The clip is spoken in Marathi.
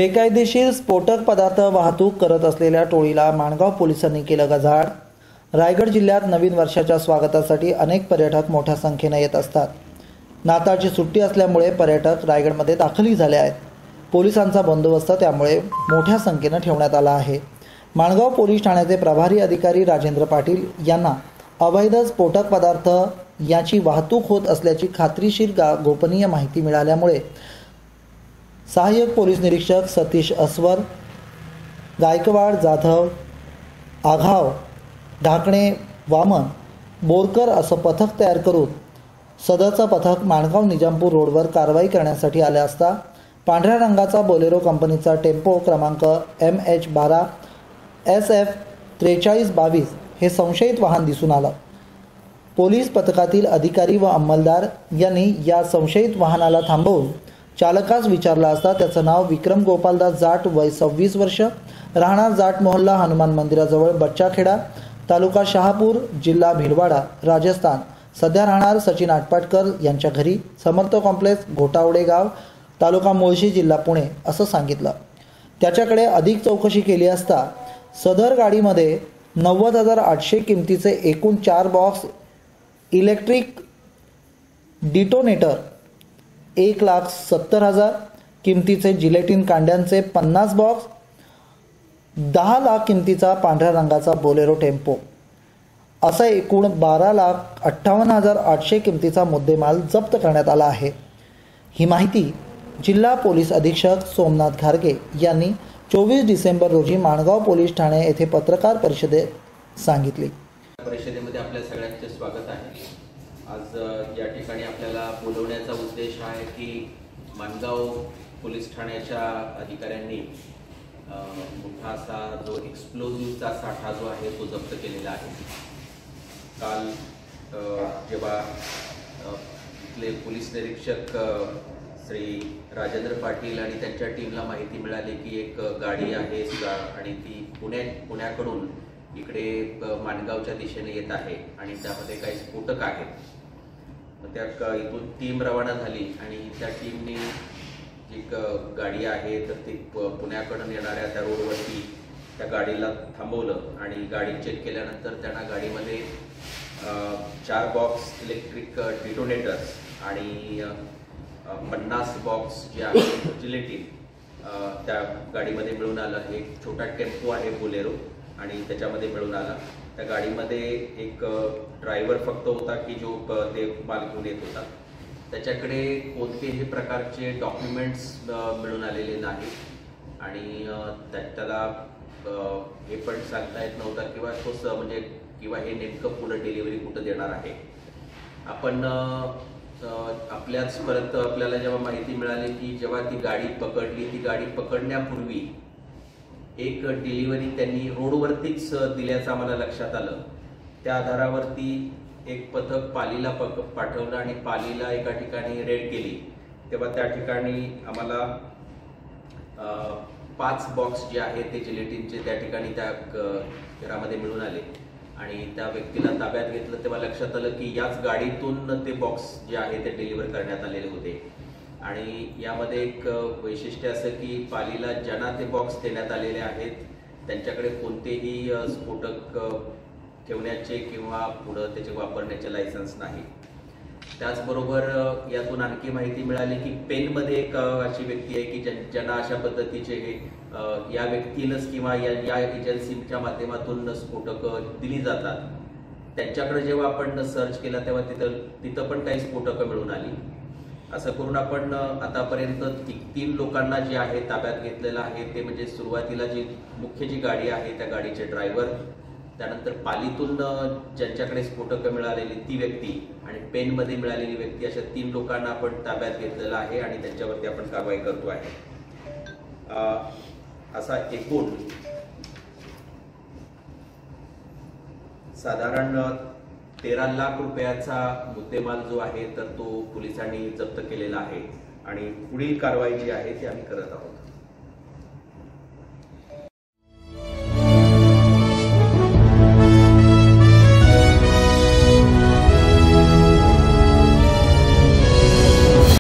बेकायदेशीर स्फोटक पदार्थ वाहतूक करत असलेल्या टोळीला माणगाव पोलिसांनी केलं गजाआड। रायगड जिल्ह्यात नवीन वर्षाच्या स्वागतासाठी अनेक पर्यटक मोठ्या संख्येने येत असतात। नाताळची सुट्टी असल्यामुळे पर्यटक रायगडमध्ये दाखलही झाले आहेत। पोलिसांचा बंदोबस्त त्यामुळे मोठ्या संख्येने ठेवण्यात आला आहे। माणगाव पोलीस ठाण्याचे प्रभारी अधिकारी राजेंद्र पाटील यांना अवैध स्फोटक पदार्थ याची वाहतूक होत असल्याची खात्रीशीर गोपनीय माहिती मिळाल्यामुळे सहाय्यक पोलीस निरीक्षक सतीश अस्वर, गायकवाड जाधव, आघाव, ढाकणे, वामन, बोरकर असं पथक तयार करून सदरचं पथक माणगाव निजामपूर रोडवर कारवाई करण्यासाठी आले असता पांढऱ्या रंगाचा बोलेरो कंपनीचा टेम्पो क्रमांक MH12 SF 4322 हे संशयित वाहन दिसून आलं। पोलीस पथकातील अधिकारी व अंमलदार यांनी या संशयित वाहनाला थांबवून चालकास विचारला असता त्याचं नाव विक्रम गोपालदास जाट, वय 26 वर्ष, राहणार जाट मोहल्ला, हनुमान मंदिराजवळ, बच्चाखेडा, तालुका शहापूर, जिल्हा भिलवाडा, राजस्थान, सध्या राहणार सचिन आटपाटकर यांच्या घरी, समर्थ कॉम्प्लेक्स, घोटावडे गाव, तालुका मुळशी, जिल्हा पुणे असं सांगितलं। त्याच्याकडे अधिक चौकशी केली असता सदर गाडीमध्ये 90,800 किमतीचे एकूण 4 बॉक्स इलेक्ट्रिक डिटोनेटर, 1,70,000 किमतीचे जिलेटिन कांड्यांचे 50 बॉक्स, 10 लाख किमतीचा पांढऱ्या रंगाचा बोलेरो टेम्पो असा एकूण 12,58,800 किमतीचा मुद्देमाल जप्त करण्यात आला आहे। ही माहिती जिल्हा पोलीस अधीक्षक सोमनाथ घारगे यांनी 24 डिसेंबर रोजी माणगाव पोलीस ठाणे येथे पत्रकार परिषदेत सांगितली। परिषदेमध्ये आपल्या सगळ्यांचे स्वागत आहे। आज या ठिकाणी आपल्याला बोलवण्याचा उद्देश आहे की माणगाव पोलीस ठाण्याच्या अधिकाऱ्यांनी मोठा असा जो एक्सप्लोजिव्हचा साठा जो आहे तो जप्त केलेला आहे। काल जेव्हा इथले पोलीस निरीक्षक श्री राजेंद्र पाटील आणि त्यांच्या टीमला माहिती मिळाली की एक गाडी आहे आणि ती पुण्याकडून इकडे माणगावच्या दिशेने येत आहे आणि त्यामध्ये काही स्फोटक आहेत। त्या इथून टीम रवाना झाली आणि त्या टीमने एक गाडी आहे तर ती पुण्याकडून येणाऱ्या त्या रोडवरती त्या गाडीला थांबवलं आणि गाडी चेक केल्यानंतर त्यांना गाडीमध्ये 4 बॉक्स इलेक्ट्रिक डिटोनेटर्स आणि 50 बॉक्स जे आहे जिलेटिन त्या गाडीमध्ये मिळून आलं। एक छोटा टेम्पो आहे बोलेरो आणि त्याच्यामध्ये मिळून आला। त्या गाडीमध्ये एक ड्रायव्हर फक्त होता की जो ते माल घेऊन येत होता। त्याच्याकडे कोणतेही प्रकारचे डॉक्युमेंट्स मिळून आलेले नाहीत आणि त्याला हे पण सांगता येत नव्हता किंवा तो म्हणजे किंवा हे नेमकं पुढे डिलिव्हरी कुठं देणार आहे। आपण आपल्याच परत आपल्याला जेव्हा माहिती मिळाली की जेव्हा ती गाडी पकडली, ती गाडी पकडण्यापूर्वी एक डिलिव्हरी त्यांनी रोडवरतीच दिल्याचं आम्हाला लक्षात आलं। त्या आधारावरती एक पथक पालीला पाठवलं आणि पालीला एका ठिकाणी रेड केली। तेव्हा त्या ठिकाणी आम्हाला 5 बॉक्स जे आहेत ते जिलेटिनचे त्या ठिकाणी त्या घरामध्ये मिळून आले आणि त्या व्यक्तीला ताब्यात घेतलं। तेव्हा लक्षात आलं की याच गाडीतून ते बॉक्स जे आहे ते डिलिव्हर करण्यात आलेले होते आणि यामध्ये एक वैशिष्ट्य असं की पालीला ज्यांना ते बॉक्स देण्यात आलेले आहेत त्यांच्याकडे कोणतेही स्फोटक ठेवण्याचे किंवा पुढं त्याचे वापरण्याचे लायसन्स नाही। त्याचबरोबर यातून आणखी माहिती मिळाली की पेनमध्ये एक अशी व्यक्ती आहे की ज्यांना अशा पद्धतीचे हे या व्यक्तीनंच किंवा या एजन्सीच्या माध्यमातून स्फोटक दिली जातात। त्यांच्याकडे जेव्हा आपण सर्च केला तेव्हा तिथं पण काही स्फोटकं मिळून आली। असं करून आपण आतापर्यंत 3 लोकांना जे आहे ताब्यात घेतलेलं आहे। ते म्हणजे सुरुवातीला जी मुख्य जी गाडी आहे त्या गाडीचे ड्रायव्हर, त्यानंतर पालीतून ज्यांच्याकडे स्फोटकं मिळालेली ती व्यक्ती आणि पेनमध्ये मिळालेली व्यक्ती, अशा 3 लोकांना आपण ताब्यात घेतलेलं आहे आणि त्यांच्यावरती आपण कारवाई करतो आहे। असा एकूण साधारण 13 लाख रुपयाचा मुद्देमाल जो आहे तर तो पोलिसांनी जप्त केलेला आहे आणि पुढील कारवाई जी आहे ती आम्ही करत आहोत।